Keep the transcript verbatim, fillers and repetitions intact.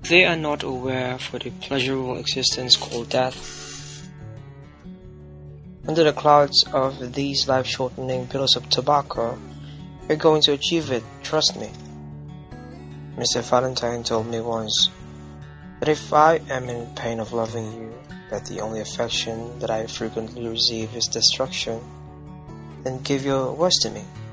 They are not aware for the pleasurable existence called death. Under the clouds of these life-shortening pills of tobacco, you're going to achieve it, trust me. Mister Valentine told me once that if I am in pain of loving you, that the only affection that I frequently receive is destruction, then give your worst to me.